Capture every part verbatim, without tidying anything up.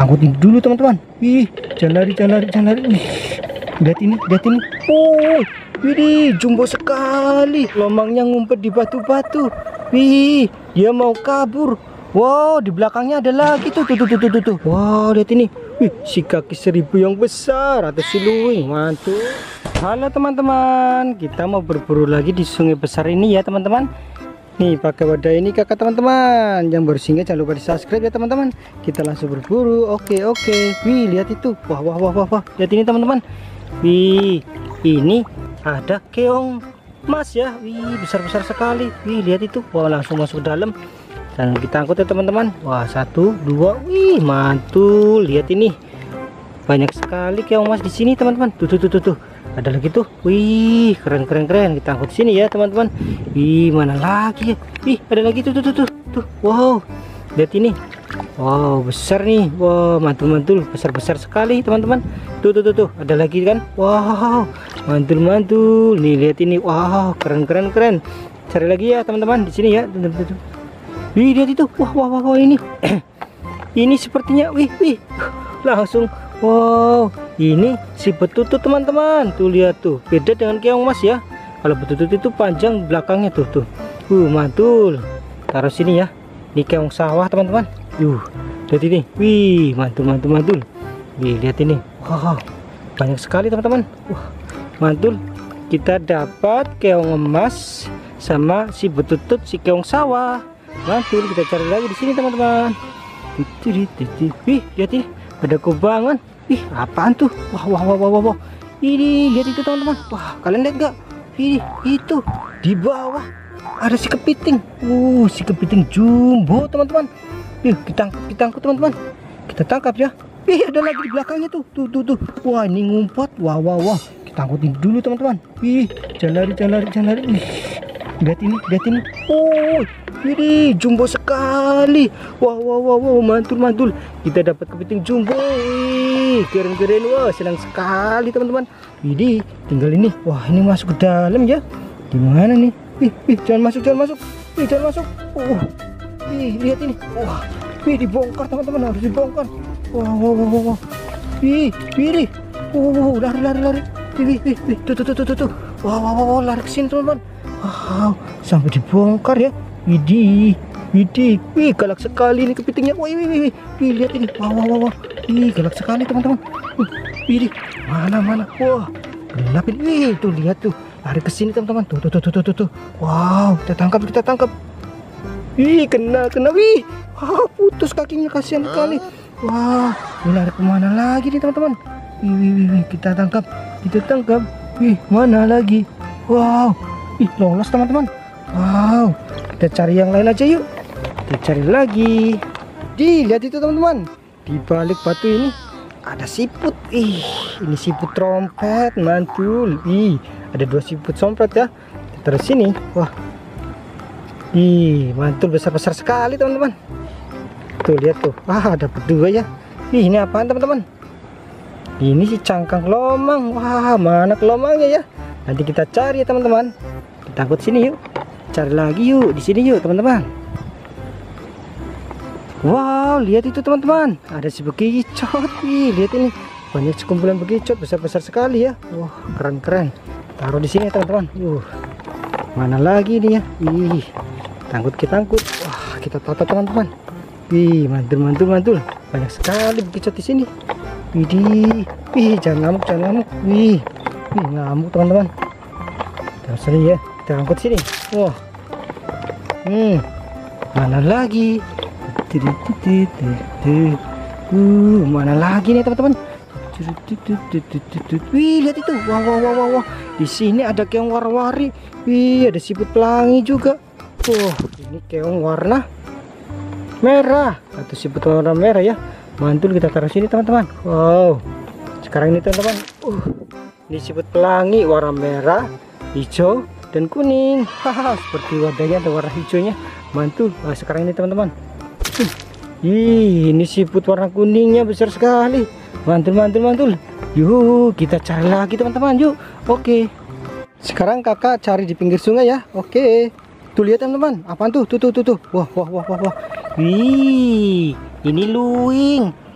angkutin dulu teman-teman. Wih, jangan lari, jangan lari, jangan lari. Wih, lihat ini, lihat ini. Oh, wih, jumbo sekali. Lomangnya ngumpet di batu-batu. Wih, dia mau kabur. Wow, di belakangnya ada lagi tuh, tuh, tuh, tuh, tuh, tuh. Wow, lihat ini. Wih, si kaki seribu yang besar atau si luwing, mantul. Halo teman-teman, kita mau berburu lagi di sungai besar ini ya teman-teman. Nih pakai wadah ini kakak teman-teman. Yang baru singgah jangan lupa di subscribe ya teman-teman. Kita langsung berburu. Oke oke. Wih, lihat itu. Wah wah wah wah, wah. Lihat ini teman-teman. Wih, ini ada keong emas ya. Wih, besar-besar sekali. Wih, lihat itu. Wah, langsung masuk ke dalam. Dan kita angkut ya teman-teman. Wah, satu, dua. Wih, mantul. Lihat ini. Banyak sekali keong emas di sini teman-teman. Tuh tuh tuh tuh. tuh. Ada lagi tuh. Wih, keren keren keren. Kita angkut sini ya teman-teman. Wih, mana lagi ya? Wih, ada lagi tuh tuh tuh tuh. tuh. Wow, lihat ini. Wow, besar nih. Wow, mantul-mantul, besar-besar sekali teman-teman. Tuh tuh tuh tuh. Ada lagi kan? Wow, mantul-mantul. Nih lihat ini. Wow, keren keren keren. Cari lagi ya teman-teman di sini ya. Tuh, tuh, tuh. Wih, lihat itu. Wah wah wah, wah ini. Ini sepertinya. Wih wih. Langsung. Wow, ini si betutut teman-teman. Tuh lihat tuh, beda dengan keong emas ya. Kalau betutut itu panjang belakangnya tuh tuh. Uh, mantul. Taruh sini ya. Ini keong sawah teman-teman. Uh, lihat ini. Wih, mantul mantul mantul. Wih, lihat ini. Wow, banyak sekali teman-teman. Wah, mantul. Kita dapat keong emas sama si betutut si keong sawah. Mantul. Kita cari lagi di sini teman-teman. Wih, lihat ini. Ada kubangan. Ih, apaan tuh? Wah, wah, wah, wah, wah. Ini lihat itu teman-teman. Wah, kalian lihat gak? Ih, itu di bawah ada si kepiting. Uh, si kepiting jumbo teman-teman. Ih, kita angkat, kita angkat teman-teman. Kita tangkap ya. Ih, ada lagi di belakangnya tuh. Tuh, tuh, tuh. Wah, ini ngumpet. Wah, wah, wah. Kita angkutin dulu teman-teman. Ih, jangan lari, jangan lari, jangan lari. Ih, lihat ini, lihat ini. Oh, ini jumbo sekali. Wow wow wow, wow. mantul mantul. Kita dapat kepiting jumbo. Wih, keren keren. Wah, senang sekali teman-teman. Ini tinggal ini. Wah, ini masuk ke dalam ya. Gimana nih? Ih, ih, jangan masuk, jangan masuk. Ih, jangan masuk. Oh, ih, lihat ini. Wah, ih, dibongkar teman-teman, harus dibongkar. Wah wow wow wow. Ih, ih, oh, lari lari lari. Ih, ih, ih, tuh tuh tuh tuh tuh. Wow wow wow, lari ke sini teman-teman. Wow, sampai dibongkar ya. Widih, widih, wih galak sekali ini kepitingnya. Wih, wih, wih, wih, lihat ini. Wah, wah, wah, wah. Wih, galak sekali teman-teman. Widih, mana, mana. Wah, gelap ini. Wih, tuh lihat tuh. Lari ke sini teman-teman. Tuh, tuh, tuh, tuh, tuh, tuh. Wow, kita tangkap, kita tangkap. Wih, kena, kena. Wih, wah, putus kakinya, kasihan sekali. Wah, ini lari kemana lagi nih teman-teman? Wih, wih, wih, wih, kita tangkap, kita tangkap. Wih, mana lagi? Wow, ih, lolos teman-teman. Wow, kita cari yang lain aja yuk. Kita cari lagi. Di, lihat itu teman-teman. Di balik batu ini ada siput. Ih, ini siput trompet, mantul. Ih, ada dua siput trompet ya. Kita taruh sini. Wah. Ih, mantul, besar-besar sekali teman-teman. Tuh lihat tuh. Wah, dapat dua ya. Ih, ini apaan teman-teman? Ini si cangkang lomang. Wah, mana kelomangnya ya? Nanti kita cari ya teman-teman. Kita angkut sini yuk. Cari lagi yuk di sini yuk teman-teman. Wow, lihat itu teman-teman. Ada si bekicot. Ih, lihat ini. Banyak sekumpulan bekicot besar-besar sekali ya. Wah, keren-keren. Taruh di sini teman-teman. Uh, mana lagi nih ya? Ih, tangkut kita angkut. Wah, kita tata teman-teman. Ih, mantul mantul mantul. Banyak sekali bekicot di sini. Widih. Wih, jangan ngamuk, jangan ngamuk. Wih, wih ngamuk teman-teman. Terus sini ya. Kita angkut sini. Wah, hmm, mana lagi? Uh, mana lagi nih teman-teman? Wih, lihat itu. Wah, wah, wah, wah, wah. Di sini ada keong war-wari. Wih, ada siput pelangi juga. Wah, ini keong warna merah atau siput warna merah ya. Mantul, kita taruh sini teman-teman. Wow, sekarang ini teman-teman. Uh, ini siput pelangi warna merah, hijau, dan kuning. Haha, seperti wadahnya ada warna hijaunya. Mantul. Nah, sekarang ini teman-teman. Uh, ih, ini siput warna kuningnya besar sekali. Mantul, mantul, mantul. Yuk, kita cari lagi teman-teman. Yuk. Oke. Sekarang kakak cari di pinggir sungai ya. Oke. Tuh lihat teman-teman. Apaan tuh? Tuh, tuh, tuh, tuh. Wah, wah, wah, wah, wah. Wih, ini luwing.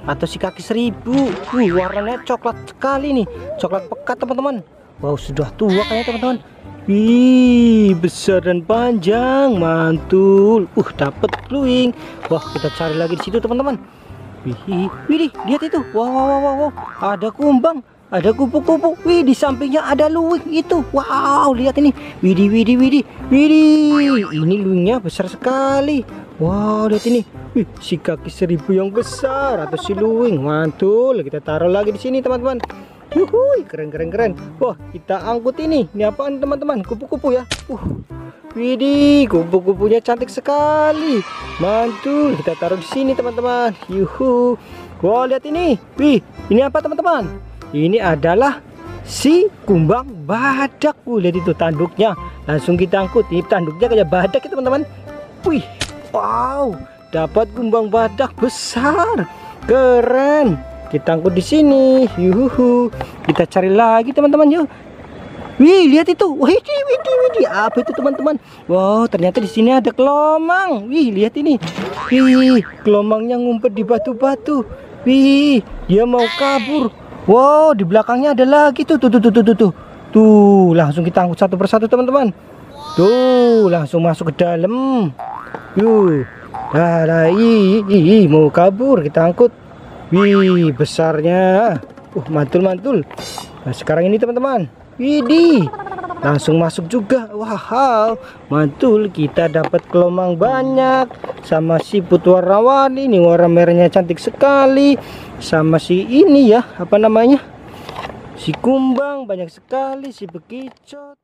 atau si kaki seribu. Wih, warnanya coklat sekali nih, coklat pekat teman-teman. Wow, sudah tua kayaknya teman-teman. Wih, besar dan panjang, mantul. Uh, dapat bluing. Wah, kita cari lagi di situ teman-teman. Wih, wih, lihat itu. Wow, wow, wow, wow, ada kumbang, ada kupu-kupu. Wih, di sampingnya ada luwing itu. Wow, lihat ini. Widih, widih, widih, widih. Ini luwingnya besar sekali. Wow, lihat ini. Wih, si kaki seribu yang besar atau si luwing, mantul. Kita taruh lagi di sini teman-teman. Yuhui, keren keren keren. Wah, kita angkut ini. Ini apaan teman-teman? Kupu-kupu ya. Uh, widih, kupu-kupunya cantik sekali. Mantul. Kita taruh di sini teman-teman. Yuhu. Wah, lihat ini. Wih, ini apa teman-teman? Ini adalah si kumbang badak. Uh, lihat itu tanduknya. Langsung kita angkut. Ini tanduknya kayak badak ya teman-teman. Wih, wow, dapat kumbang badak besar. Keren. Kita angkut di sini. Yuhu. Kita cari lagi teman-teman yuk. Wih, lihat itu. Wih, wih, wih, apa itu teman-teman? Wow, ternyata di sini ada kelomang. Wih, lihat ini. Wih, kelomangnya ngumpet di batu-batu. Wih, dia mau kabur. Wow, di belakangnya ada lagi tuh, tuh, tuh, tuh, tuh, tuh. Tuh, langsung kita angkut satu persatu teman-teman. Tuh, langsung masuk ke dalam. Yuh. Dah, dah, ih, ih, ih, mau kabur. Kita angkut. Wih, besarnya. Uh, mantul-mantul. Nah, sekarang ini teman-teman. Widih. Langsung masuk juga. Wow, mantul. Kita dapat kelomang banyak. Sama siput warna-warni. Ini warna merahnya cantik sekali. Sama si ini ya, apa namanya? Si kumbang banyak sekali. Si bekicot.